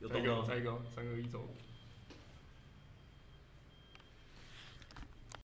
有动到。 再一个3个1周。